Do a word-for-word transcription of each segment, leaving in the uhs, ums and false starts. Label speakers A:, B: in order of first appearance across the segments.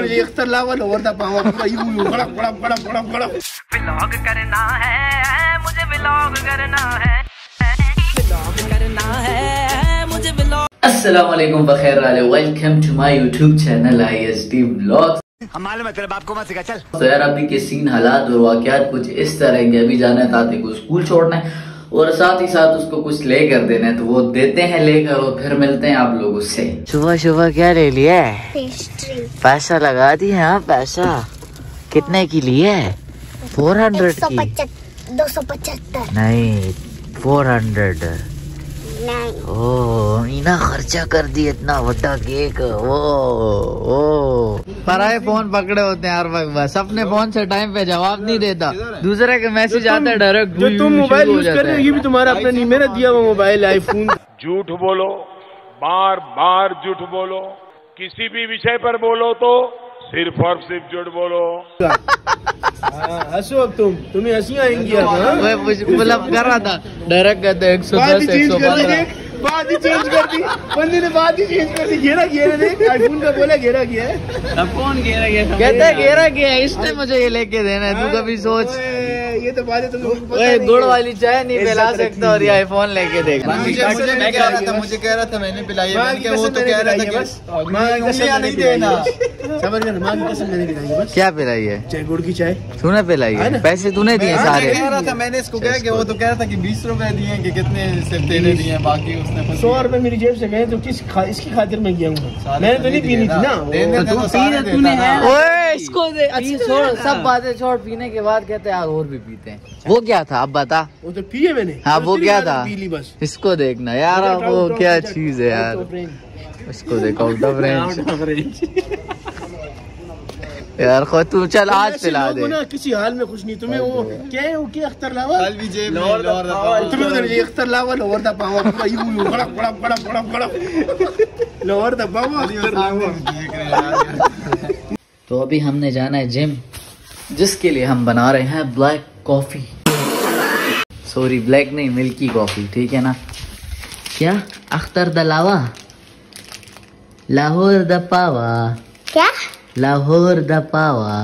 A: मुझे अख्तर लावा लोवर दा पावा you you बड़ा बड़ा बड़ा बड़ा बड़ा
B: व्लॉग करना है, मुझे व्लॉग करना है, व्लॉग करना है मुझे व्लॉग।
C: अस्सलाम वालेकुम बखैर वाले, welcome to my YouTube channel I S D vlogs.
D: हम मालूम है तेरे बाप को मत सिखा चल।
C: तो यार अभी के सीन हालात और वाकयात कुछ इस तरह के, अभी जाना है ताते को स्कूल छोड़ना है और साथ ही साथ उसको कुछ लेकर देना है, तो वो देते हैं लेकर और फिर मिलते हैं आप लोगों से। सुबह सुबह क्या ले लिया है?
E: पेस्ट्री।
C: पैसा लगा दिया? हाँ पैसा कितने की लिए है? फोर हंड्रेड की?
E: दो सौ पचहत्तर।
C: नहीं फोर हंड्रेड।
E: नहीं
C: ओ इना खर्चा कर दिया इतना बड़ा केक। ओ ओ पराए फोन पकड़े होते हैं हर वक्त, बस अपने फोन से टाइम पे जवाब नहीं देता, दूसरे के मैसेज आते हैं डायरेक्ट।
A: जो तुम मोबाइल यूज कर रहे हो ये भी तुम्हारा अपना नहीं, मेरा दिया हुआ मोबाइल आईफोन।
F: झूठ बोलो, बार बार झूठ बोलो, किसी भी विषय पर बोलो तो सिर्फ और सिर्फ झूठ बोलो।
A: हंसो अब तुम, तुम्हें हंसी आएंगी अब।
C: मैं मतलब कर रहा था डायरेक्ट कहते एक सौ दस एक सौ पंद्रह
A: बात ही चेंज कर दी बंदे ने, बात ही चेंज कर दी। घेरा घेरा देख आईफोन का बोला घेरा किया है।
C: अब कौन घेरा गया? कहता है घेरा किया है, इसने मुझे ये लेके देना है। तू कभी सोच,
A: ये तो बात है तुम
C: गुड़ वाली चाय नहीं पिला सकता और ये आईफोन लेके देगा।
D: मुझे कह रहा था मुझे कह रहा था मैंने पिलाई है, मैंने कहा वो तो कह रहा था कि उंगलियां नहीं देना।
A: समझ गया, मां की कसम मैंने पिलाई है बस।
C: क्या पिलाई है?
A: चाय गुड़ की चाय
C: तूने पिलाई है? पैसे तूने दिए सारे?
D: कह रहा था मैंने इसको कहा कि वो तो कह रहा था कि बीस रुपए दिए कि कितने सिर्फ तेरे दिए, बाकी उसने
A: सौ रुपए मेरी जेब से गए तो किस खा, इसकी खातिर मैं गया हूँ। मैंने तो नहीं पीनी थी ना।
C: ओए इसको दे। अच्छा छोड़ सब बातें छोड़, पीने के बाद कहते हैं यार और भी पीते हैं। वो क्या था अब बता?
A: वो तो पिए मैंने।
C: हाँ वो क्या था?
A: पीली बस।
C: इसको देखना यार, वो क्या चीज है यार, इसको देखो आउट ऑफ रेंज यार। खुद तू चल आज पिला दे
A: ना, किसी हाल में कुछ नहीं। तुम्हें वो क्या है, वो क्या अख्तर लावा
D: कल भी जेब में लोअर दा
A: तुम्हें मुझे अख्तर लावा लोअर दा पावा यू यू बड़ा बड़ा बड़ा बड़ा बड़ा लोअर दा पावा अख्तर लावा।
C: तो अभी हमने जाना है जिम, जिसके लिए हम बना रहे हैं ब्लैक कॉफी। सॉरी ब्लैक नहीं, मिल्की कॉफी, ठीक है ना? क्या अख्तर द लावा, लाहौर द पावा,
E: क्या
C: लाहौर द पावा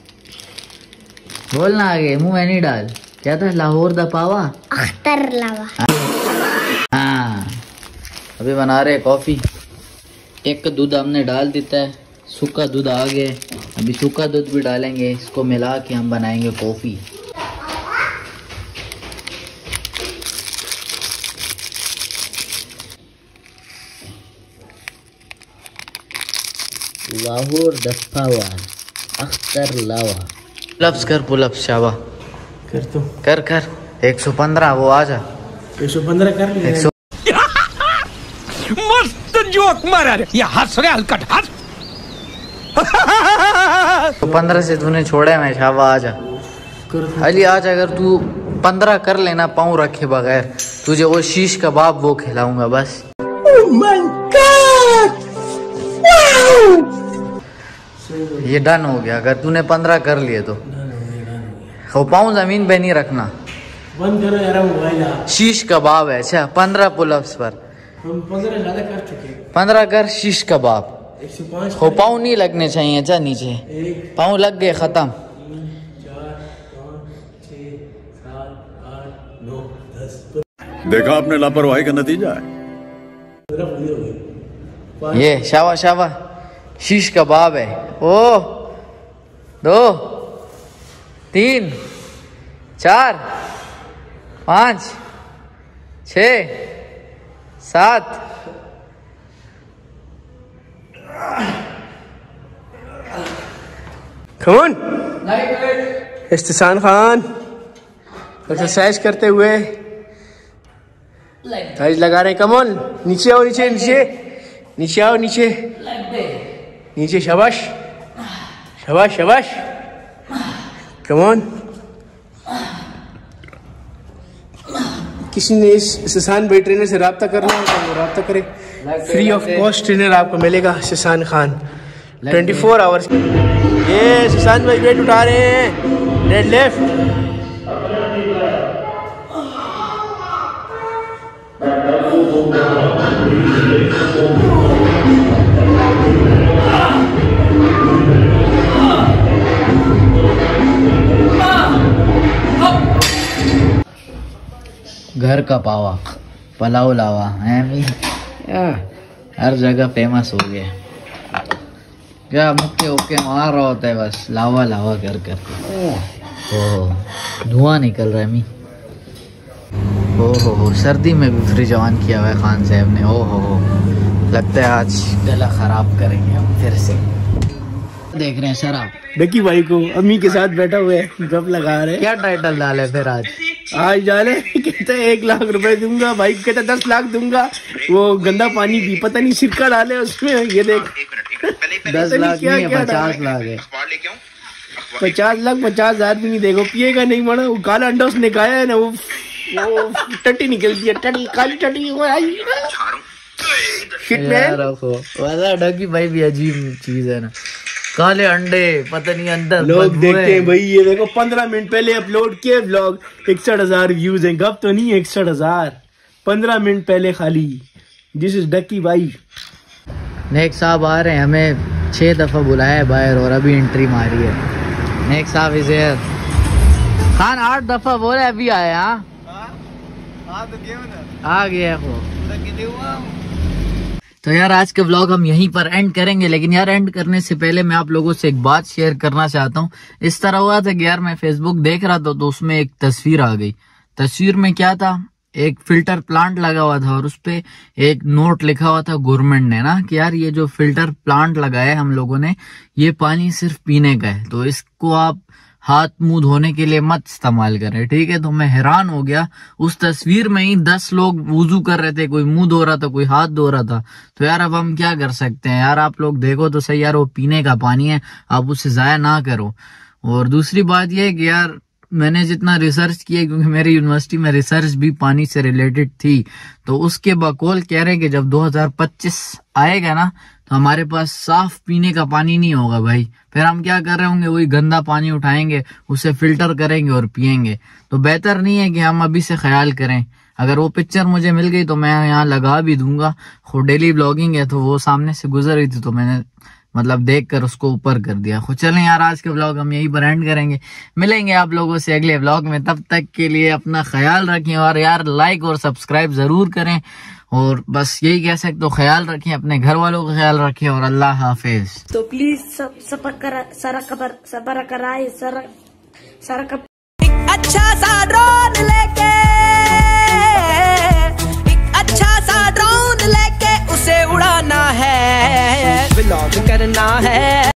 C: बोलना आगे, मुंह में नहीं डाल। क्या था? लाहौर द पावा
E: अख्तर लावा।
C: हाँ अभी बना रहे कॉफी। एक दूध हमने डाल देता है, सूखा दूध आ गया, अभी सूखा दूध भी डालेंगे, इसको मिला के हम बनाएंगे कॉफी। लाहौर दफावा अख्तर लावा। पुलअप्स कर, पुलअप्स शाबा
A: कर तो
C: कर कर। एक सौ पंद्रह वो आ जा।
A: एक सौ पंद्रह कर लिया।
B: मस्त जोक मारा रे, ये हंस रहे हलकट हंस।
C: तो पंद्रह से तूने छोड़ा है मैं, शाबा आ जा अली आज। अगर तू पंद्रह कर लेना पाँव रखे बगैर, तुझे वो शीश कबाब वो खिलाऊंगा बस।
B: Oh my God! Wow!
C: ये डन हो गया। अगर तूने पंद्रह कर लिए तो वो पाँव जमीन पे नहीं रखना।
A: बंद करो यार मोबाइल।
C: शीश कबाब है। अच्छा पंद्रह पुलअप्स पर
A: हम पंद्रह ज्यादा कर चुके।
C: पंद्रह कर शीश कबाब।
A: एक सौ पाँच
C: हो पाँव नहीं लगने चाहिए। अच्छा नीचे पाँव लग गए, खत्म।
G: देखा आपने लापरवाही का नतीजा है।
C: ये शाबा शाबा शीश कबाब है। ओ दो तीन चार पाँच छ सात
A: कौन? इस्तिसान खान एक्सरसाइज करते हुए एक्सरसाइज लगा रहे हैं। कमोन नीचे आओ, नीचे नीचे नीचे आओ, नीचे नीचे। शाबाश शाबाश शाबाश। कमोन। किसी ने इस इस्तिसान भाई ट्रेनर से रब्ता करना है तो वो रब्ता करे। फ्री ऑफ कॉस्ट ट्रेनर आपको मिलेगा इस्तिसान खान, ट्वेंटी फोर आवर्स। ये इस्तिसान भाई वेट उठा रहे हैं, डेड लिफ्ट।
C: घर का पावा पलाव लावा है भी हर जगह फेमस हो गया। क्या मुक्के ओके मार रहा होता है बस लावा लावा कर कर। ओ धुआं निकल रहा है मी। ओ हो हो सर्दी में भी फ्रिज ऑन किया हुआ है खान साहब ने। ओ हो हो लगता है आज गला खराब करेंगे हम फिर से। देख रहे हैं सर आप
A: डकी भाई को अम्मी के साथ बैठा हुआ है गप लगा रहे।
C: क्या टाइटल डाले फिर आज?
A: आज डाले कहते हैं एक लाख रुपए दूंगा, भाई कहता दस लाख दूंगा, वो गंदा पानी भी पता नहीं सिरका डाले उसमें। ये देख
C: दस लाख क्या नहीं है पचास लाख है।
A: पचास लाख पचास हजार भी नहीं देखो पिएगा नहीं मना। वो काला अंडा उसने खाया है ना वो वो टट्टी निकलती है, टट्टी काली टट्टी
C: डकी भाई भी अजीब चीज है ना। काले अंडे पता नहीं अंदर
A: लोग देखते हैं भाई। ये देखो पंद्रह मिनट पहले अपलोड किए व्लॉग, इकसठ हजार व्यूज हैं। गप तो नहीं है इकसठ हजार, पंद्रह मिनट पहले खाली। दिस इज डकी भाई।
C: नेक साहब आ रहे हैं, हमें छह दफा बुलाया है बाहर और अभी एंट्री मारी है। नेक साहब इज हियर। खान आठ दफा बोला अभी आया। आ गया वो। तो यार आज का व्लॉग हम यहीं पर एंड करेंगे, लेकिन यार एंड करने से पहले मैं आप लोगों से एक बात शेयर करना चाहता हूँ। इस तरह हुआ था कि यार मैं फेसबुक देख रहा था तो उसमें एक तस्वीर आ गई। तस्वीर में क्या था, एक फिल्टर प्लांट लगा हुआ था और उसपे एक नोट लिखा हुआ था गवर्नमेंट ने ना कि यार ये जो फिल्टर प्लांट लगाया हम लोगों ने ये पानी सिर्फ पीने का है, तो इसको आप हाथ मुंह धोने के लिए मत इस्तेमाल करें, ठीक है। तो मैं हैरान हो गया। उस तस्वीर में ही दस लोग वुजू कर रहे थे, कोई मुंह धो रहा था, कोई हाथ धो रहा था। तो यार अब हम क्या कर सकते हैं यार, आप लोग देखो तो सही यार, वो पीने का पानी है, आप उसे जाया ना करो। और दूसरी बात यह है कि यार मैंने जितना रिसर्च किया, क्योंकि मेरी यूनिवर्सिटी में रिसर्च भी पानी से रिलेटेड थी, तो उसके बकौल कह रहे हैं कि जब दो हज़ार पच्चीस आएगा ना तो हमारे पास साफ पीने का पानी नहीं होगा भाई। फिर हम क्या कर रहे होंगे, वही गंदा पानी उठाएंगे, उसे फिल्टर करेंगे और पिएंगे। तो बेहतर नहीं है कि हम अभी से ख्याल करें। अगर वो पिक्चर मुझे मिल गई तो मैं यहाँ लगा भी दूंगा। डेली ब्लॉगिंग है तो वो सामने से गुजर रही थी तो मैंने मतलब देखकर उसको ऊपर कर दिया। खुद चलें यार आज के व्लॉग हम यहीं पर एंड करेंगे। मिलेंगे आप लोगों से अगले व्लॉग में, तब तक के लिए अपना ख्याल रखें और यार लाइक और सब्सक्राइब जरूर करें। और बस यही कह सकते, तो ख्याल रखें, अपने घर वालों का ख्याल रखें और अल्लाह हाफिज।
E: तो प्लीज सब सबर करा सारा खबर सबर कराए सारा सारा कब
B: अच्छा सा ड्रोन लेके एक अच्छा सा ड्रोन लेके उसे उड़ाना है, व्लॉग करना है।